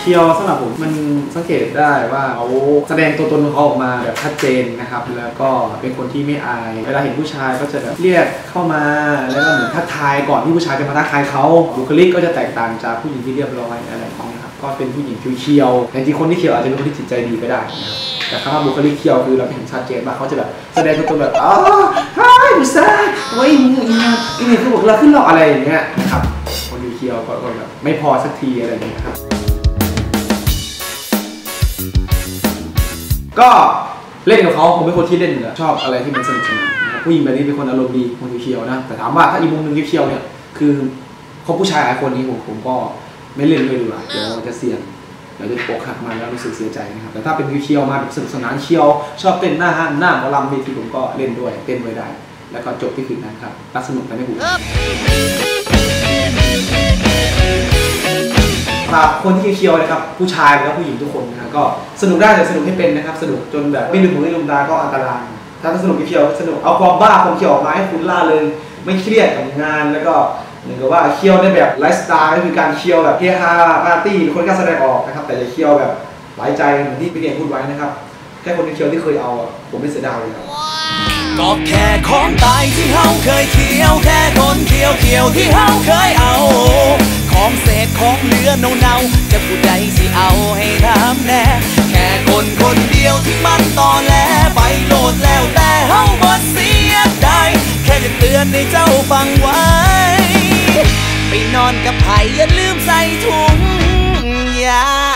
เคียวสำหรับผมมันสังเกตได้ว่าเขาแสดงตัวตนของเขาออกมาแบบชัดเจนนะครับแล้วก็เป็นคนที่ไม่อายเวลาเห็นผู้ชายก็จะแบบเรียกเข้ามาแล้วก็เหมือนทักทายก่อนที่ผู้ชายจะมาทักทายเขาบุคลิกก็จะแตกต่างจากผู้หญิงที่เรียบร้อยอะไรอย่างนี้ครับก็เป็นผู้หญิงเคียวแต่จริงคนที่เคียวอาจจะเป็นคนที่จิตใจดีก็ได้นะครับแต่คำว่าบุคลิกเคียวคือเราเห็นชัดเจนว่าเขาจะแบบแสดงตัวตนแบบอ๋อฮายผู้ชายโอ้ยนี่คือบอกเราขึ้นหล่ออะไรอย่างเงี้ยนะครับคนเคียวก็แบบไม่พอสักทีอะไรอย่างเงี้ยครับก็เล่นกับเขาผมเป็นคนที่เล่นชอบอะไรที่มันสนุกสนานนะครับผู้หญิงแบบนี้เป็นคนอารมณ์ดีคนเคียวนะแต่ถามว่าถ้าอีกมุมหนึ่งเคียวเนี่ยคือเขาผู้ชายหลายคนนี้ผมก็ไม่เล่นเลยดีกว่าเดี๋ยวจะเสี่ยงเดี๋ยวจะโปกหักมาแล้วรู้สึกเสียใจนะครับแต่ถ้าเป็นเคียวมาแบบสนุกสนานเคียวชอบเต้นหน้าห้างหน้าหมอลำเวทีผมก็เล่นด้วยเต้นด้วยได้แล้วก็จบที่คืนนั้นครับรักสนุกแต่ไม่หูครับคนที่เคียวนะครับผู้ชายและผู้หญิงทุกคนนะก็สนุกได้แต่สนุกให้เป็นนะครับสนุกจนแบบไม่ลืมหูไม่ลืมตาก็อันตรายถ้าสนุกเคียวสนุกเอาความบ้าความเคียวออกมาให้คุณล่าเลยไม่เครียดกับงานแล้วก็เหมือนกับว่าเคียวในแบบไลฟ์สไตล์ก็คือการเคียวแบบเฮฮาปาร์ตี้คนกล้าแสดงออกนะครับแต่อย่าเคียวแบบหลายใจเหมือนที่พี่เก่งพูดไว้นะครับแค่คนเคียวที่เคยเอาผมไม่เสียดายเลยครับก็แค่ของตายที่เฮาเคยเคียวแค่คนเคียวที่เฮาเคยเอาของเศษของเหลือเนาจะผู้ใดสิเอาให้ทำแน่แค่คนเดียวที่มันต่อแลไปโลดแล้วแต่เฮาบ่เสียดายแค่จะเตือนให้เจ้าฟังไว้ไปนอนกับไผอย่าลืมใส่ถุงยาง